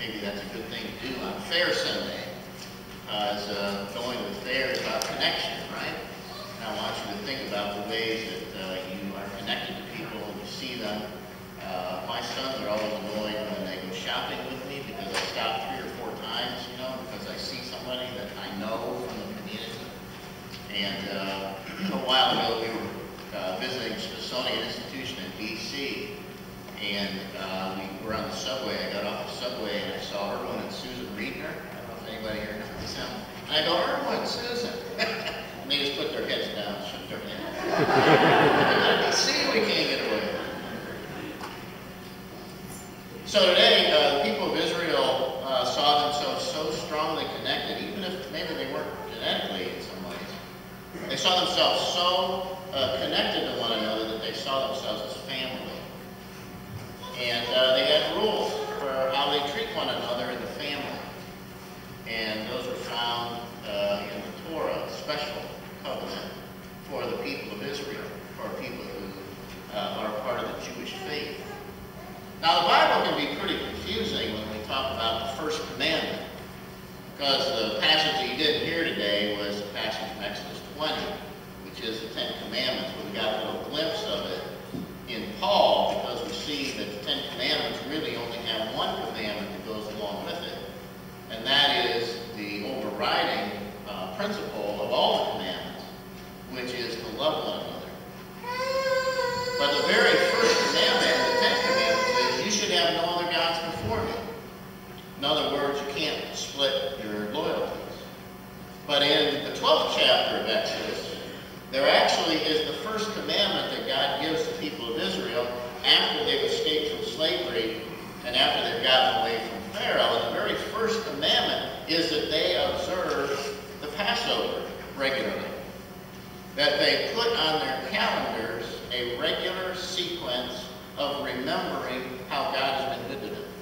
maybe that's a good thing to do on Fair Sunday. As going to the fair is about connection, right? And I want you to think about the ways that you are connected to people, you see them. My sons are always annoyed when they go shopping with me because I stop 3 or 4 times, you know, because I see somebody that I know from the community. And a while ago we were visiting Smithsonian Institution in D.C. and we were on the subway. I got off the subway and I saw Erwin and Susan Riedner. I don't know if anybody here knows them. And I go, Erwin, Susan. And they just put their heads down and shook their heads. See, we can't get away. So today, the people of Israel saw themselves so strongly connected, even if maybe they weren't genetically in some ways. They saw themselves so connected to one another that they saw themselves as family. And they had rules for how they treat one another in the family. And those are found in the Torah, a special covenant for the people of Israel, for people who are part of the Jewish faith. Now, the Bible can be pretty confusing when we talk about the first commandment, because the passage that you didn't hear today was the passage from Exodus 20, which is the 10 Commandments, but we got a little glimpse of it in Paul, because we see that the 10 Commandments really only have one commandment that goes along with it, and that is the overriding principle of all the commandments, which is to love one another. But the very first commandment, the 10 Commandments, is you should have no other gods before me. In other words, you can't split your loyalties. But in the 12th chapter of Exodus, there actually is the first commandment that God gives the people of Israel after they've escaped from slavery and after they've gotten away from Pharaoh. And the very first commandment is that they observe the Passover regularly. That they put on their calendars a regular sequence of remembering how God has been good to them.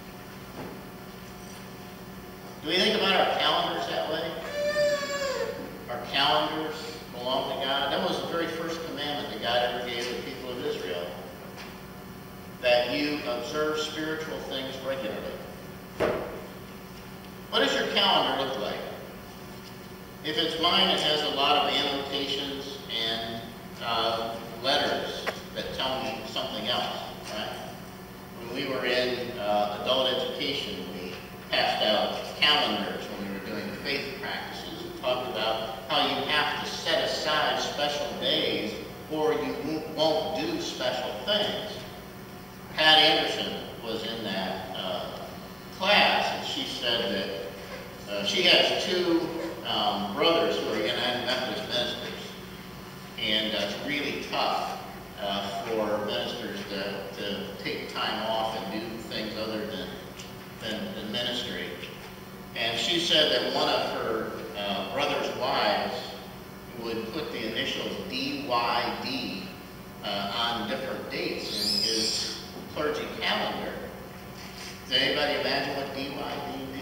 Do we think about our calendars that way? Our calendars belong to God. That was the very first commandment that God ever gave the people of Israel. That you observe spiritual things regularly. What does your calendar look like? If it's mine, it has a lot of annotations and letters that tell me something else, right? When we were in adult education, we passed out calendars when we were doing the faith practices and talked about how you have to set aside special days or you won't do special things. Pat Anderson was in that class, and she said that she has 2 brothers who are United Methodist ministers, and it's really tough for ministers to take time off and do things other than ministry. And she said that one of her brother's wives would put the initials DYD on different dates in his clergy calendar. Does anybody imagine what DYD means?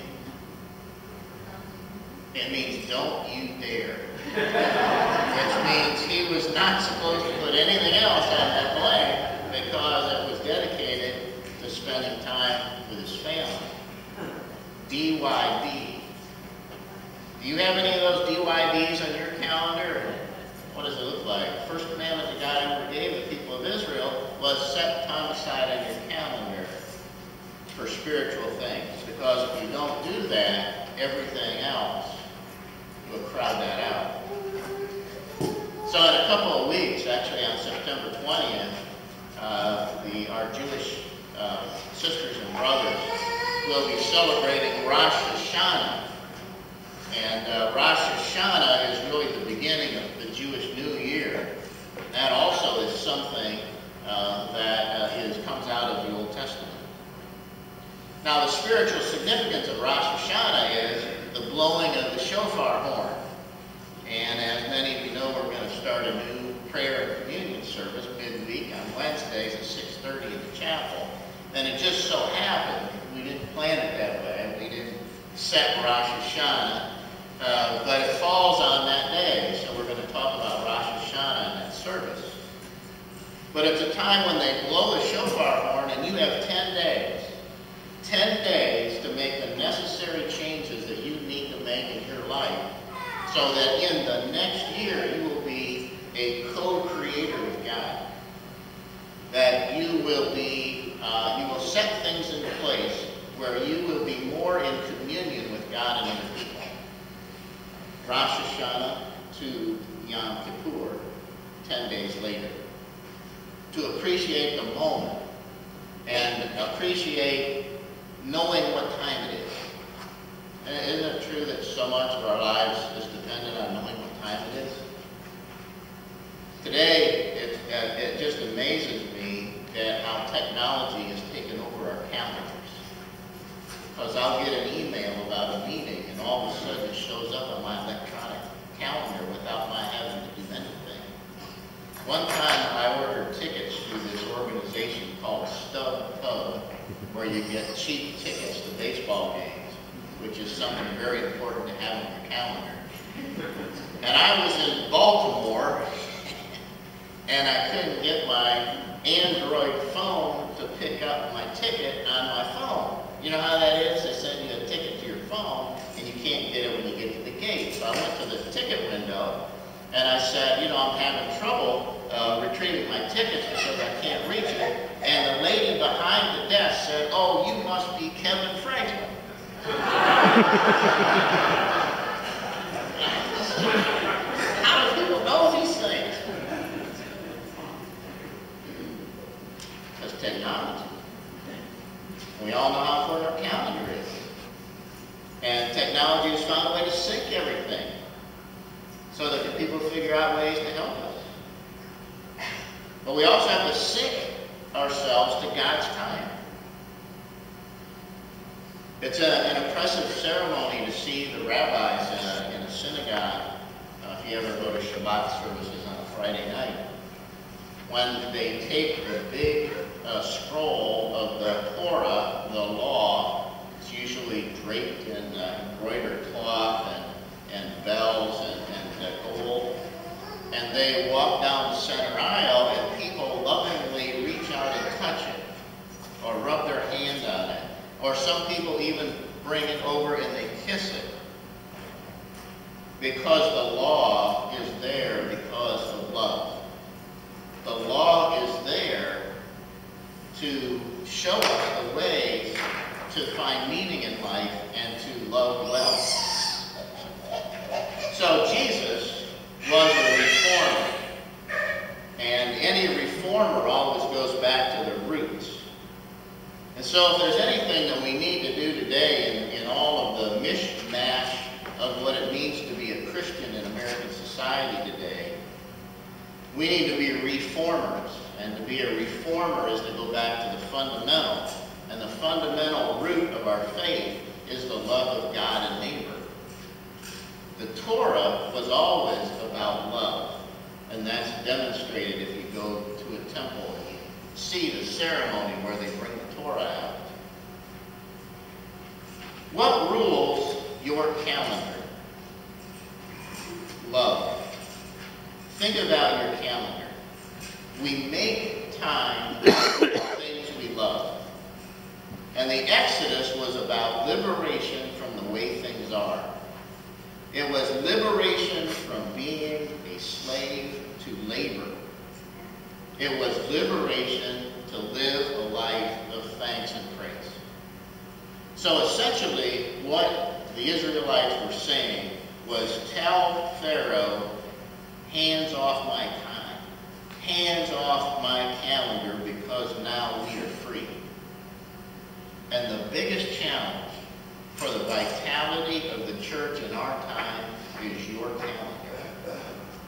It means don't you dare. Which means he was not supposed to put anything else on that blank because it was dedicated to spending time with his family. DYD. Do you have any of those DYDs on your calendar? What does it look like? The first commandment that God ever gave the people of Israel was set time aside on your calendar for spiritual things. Because if you don't do that, everything else will crowd that out. So in a couple of weeks, actually on September 20th, our Jewish sisters and brothers will be celebrating Rosh Hashanah. And Rosh Hashanah is really the beginning of the Jewish New Year. That also is something that comes out of the Old Testament. Now, the spiritual significance of Rosh Hashanah is the blowing of the shofar horn. And as many of you know, we're going to start a new prayer and communion service midweek on Wednesdays at 6:30 in the chapel. And it just so happened, we didn't plan it that way, we didn't set Rosh Hashanah, but it falls on that day, so we're going to talk about Rosh Hashanah in that service. But it's a time when they blow the shofar horn and you have 10 days to so that in the next year you will be a co-creator with God. That you will be, you will set things in place where you will be more in communion with God and other people. Rosh Hashanah to Yom Kippur, 10 days later. To appreciate the moment and appreciate knowing what time it is. And isn't it true that so much of our lives is dependent on knowing what time it is? Today, it just amazes me at how technology has taken over our calendars. Because I'll get an email about a meeting, and all of a sudden it shows up on my electronic calendar without my having to do anything. One time I ordered tickets through this organization called StubHub, where you get cheap tickets to baseball games, which is something very important to have on your calendar. And I was in Baltimore, and I couldn't get my Android phone to pick up my ticket on my phone. You know how that is? They send you a ticket to your phone, and you can't get it when you get to the gate. So I went to the ticket window, and I said, you know, I'm having trouble retrieving my tickets because I can't reach it. And the lady behind the desk said, oh, you must be Kevin Franklin. How do people know these things? That's technology. We all know how important our calendar is. And technology has found a way to sync everything so that people figure out ways to help us. But we also have to sync ourselves to God's time. It's an impressive ceremony to see the rabbis in a synagogue, if you ever go to Shabbat services on a Friday night, when they take the big scroll of the Torah, the law. It's usually draped in embroidered cloth and bells and gold. And they walk down the center aisle, and people lovingly reach out and touch it, or rub their hand on it. Or some people even bring it over and they kiss it. Because the law is there because of love. The law is there to show us the ways to find meaning in life and to love well. So Jesus was a reformer. And any reformer always goes back to the roots. And so if there's anything that we need to do today in all of the mishmash of what it means to be a Christian in American society today, we need to be reformers. And to be a reformer is to go back to the fundamental. And the fundamental root of our faith is the love of God and neighbor. The Torah was always about love. And that's demonstrated if you go to a temple and you see the ceremony where they bring the Torah out. What rules your calendar? Love. Think about your calendar. We make time for things we love. And the Exodus was about liberation from the way things are. It was liberation from being a slave to labor. It was liberation to live a life of thanks and praise. So essentially, what the Israelites were saying was, tell Pharaoh, hands off my time, hands off my calendar, because now we are free. And the biggest challenge for the vitality of the church in our time is your calendar.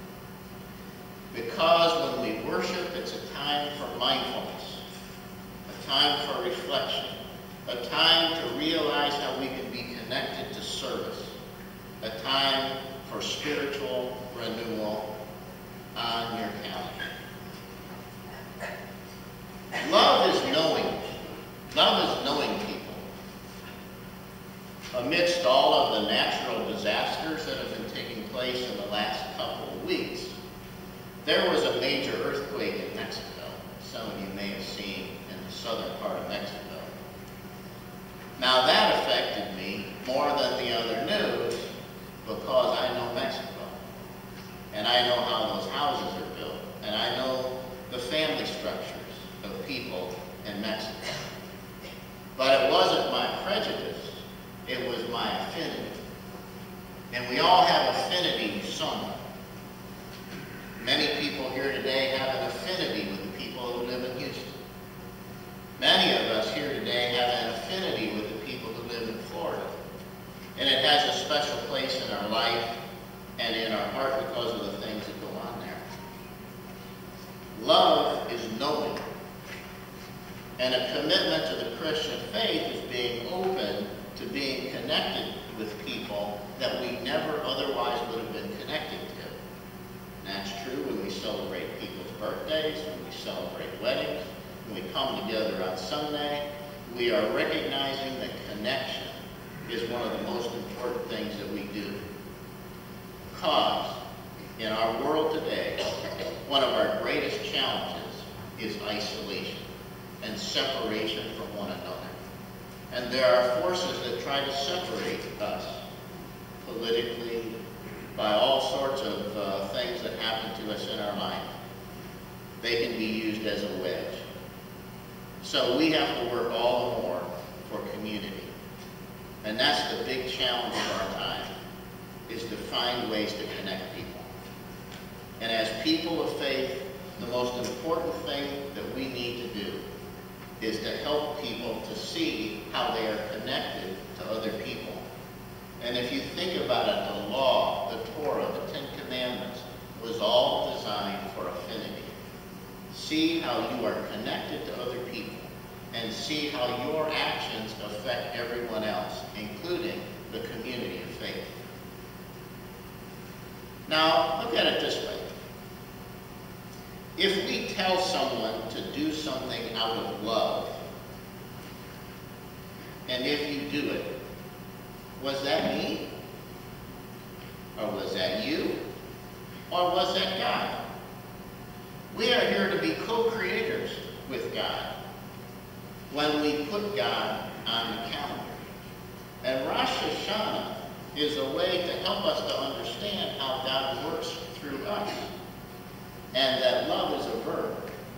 Because when we worship, it's a time for mindfulness, a time for reflection, a time to realize how we can be connected to service, a time for spiritual renewal on your calendar. Love is knowing. Love is knowing people. Amidst all of the natural disasters that have been taking place in the last couple of weeks, there was a major earthquake in Mexico. Some of you may have seen in the southern part of Mexico. Now that affected me more than the other news because I know Mexico. have affinity. And we all have affinity with someone. Many people here today have an affinity with the people who live in Houston. Many of us here today have an affinity with the people who live in Florida. And it has a special place in our life and in our heart because of the things that go on there. Love is knowing. And a commitment to the Christian faith is being open to being connected with people that we never otherwise would have been connected to. And that's true when we celebrate people's birthdays, when we celebrate weddings, when we come together on Sunday. We are recognizing that connection is one of the most important things that we do. Because in our world today, one of our greatest challenges is isolation and separation from one another. And there are forces that try to separate us politically, by all sorts of things that happen to us in our life. They can be used as a wedge. So we have to work all the more for community. And that's the big challenge of our time, is to find ways to connect people. And as people of faith, the most important thing that we need to do is to help people to see how they are connected to other people. And if you think about it, the law, the Torah, the Ten Commandments, was all designed for affinity. See how you are connected to other people, and see how your actions affect everyone else, including the community of faith. Now, look at it this way. If we tell someone to do something out of love, and if you do it, was that me? Or was that you? Or was that God? We are here to be co-creators with God when we put God on the calendar. And Rosh Hashanah is a way to help us to understand how God works through us, and that love is a verb.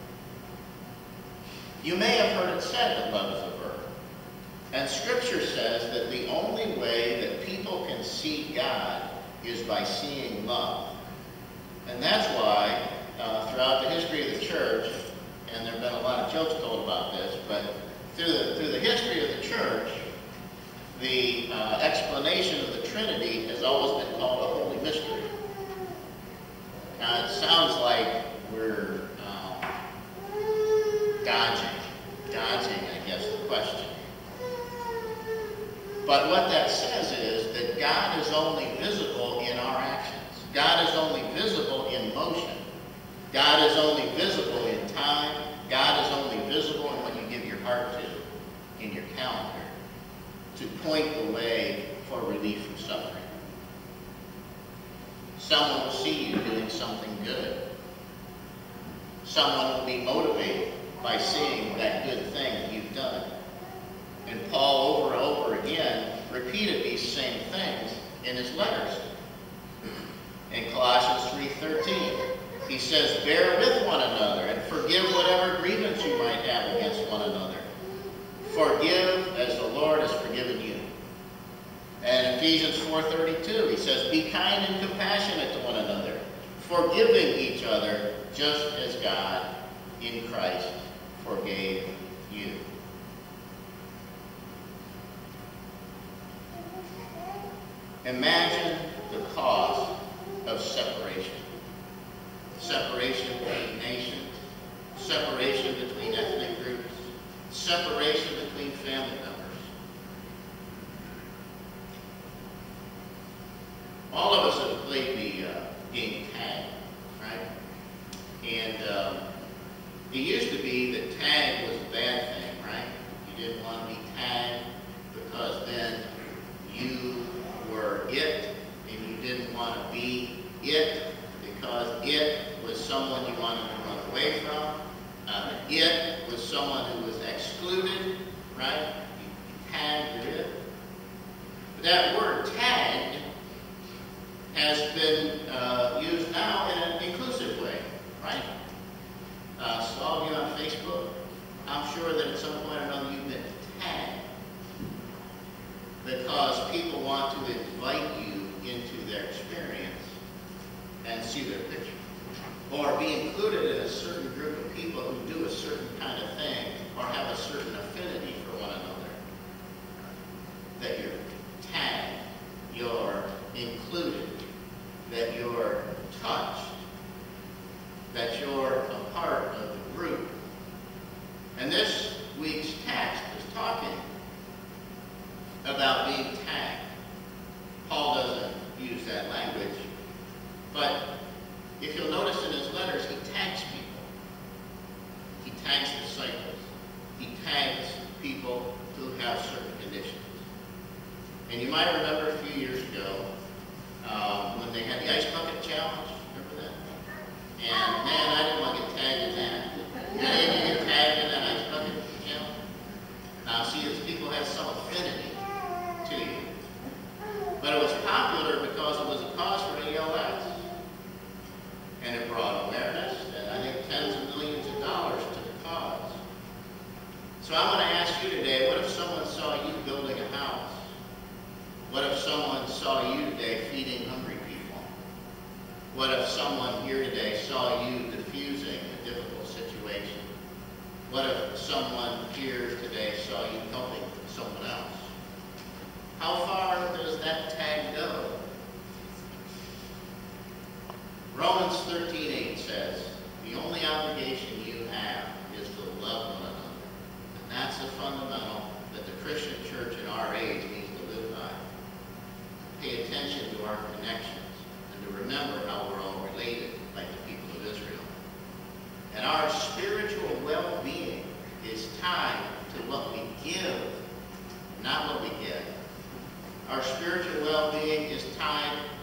You may have heard it said that love is a verb. And Scripture says that the only way that people can see God is by seeing love. And that's why throughout the history of the church, and there have been a lot of jokes told about this, but through the history of the church, the explanation of the Trinity has always been called a holy mystery. Now it sounds like we're dodging, I guess, the question. But what that says is that God is only visible in our actions. God is only visible in motion. God is only visible in time. God is only visible in what you give your heart to, in your calendar, to point the way for relief from suffering. Someone will see you doing something good. Someone will be motivated by seeing that good thing that you've done. And Paul, over and over again, repeated these same things in his letters. In Colossians 3:13, he says, bear with one another and forgive whatever grievance you might have against one another. Forgive as the Lord has forgiven you. And in Ephesians 4:32, he says, be kind and compassionate to one another, forgiving each other just as God in Christ forgave you. Imagine the cause of separation. Separation between nations, separation between ethnic groups, separation between family members. All of us have played the game tag, right? And it used to be that tag was a bad thing, right? You didn't want to be tagged because then you were it, and you didn't want to be it because it was someone you wanted to run away from. It was someone who was excluded, right? You tagged it. But that word tagged has been used now in an inclusive way, right? So all of you on Facebook, I'm sure that at some point or another you've been tagged. because people want to invite you into their experience and see their picture. Or be included in a certain group of people who do a certain kind of thing or have a certain affinity for one another. That you're tagged, you're included, that you're touched, that you're a part of the group. And this week's text is talking about being tagged. Paul doesn't use that language, but if you'll notice in his letters, he tags people. He tags disciples. He tags people who have certain conditions. And you might remember a few years ago when they had the ice bucket challenge. Remember that? And man, I didn't want to get tagged in that. Did any of you get tagged in that ice bucket challenge? Now, see, as people have some affinity to you. But it was popular because it was a cause for ALS. And it brought awareness, and I think tens of millions of dollars to the cause. So I'm going to ask you today, what if someone saw you building a house? What if someone saw you today feeding hungry people? What if someone here today saw you diffusing a difficult situation? What if someone here today saw you helping someone else? How far does that tag go? Romans 13:8 says, the only obligation you have is to love one another. And that's the fundamental that the Christian church in our age needs to live by. Pay attention to our connections and to remember how we're all related like the people of Israel. And our spiritual well-being is tied to what we give, not what we get. Our spiritual well-being is tied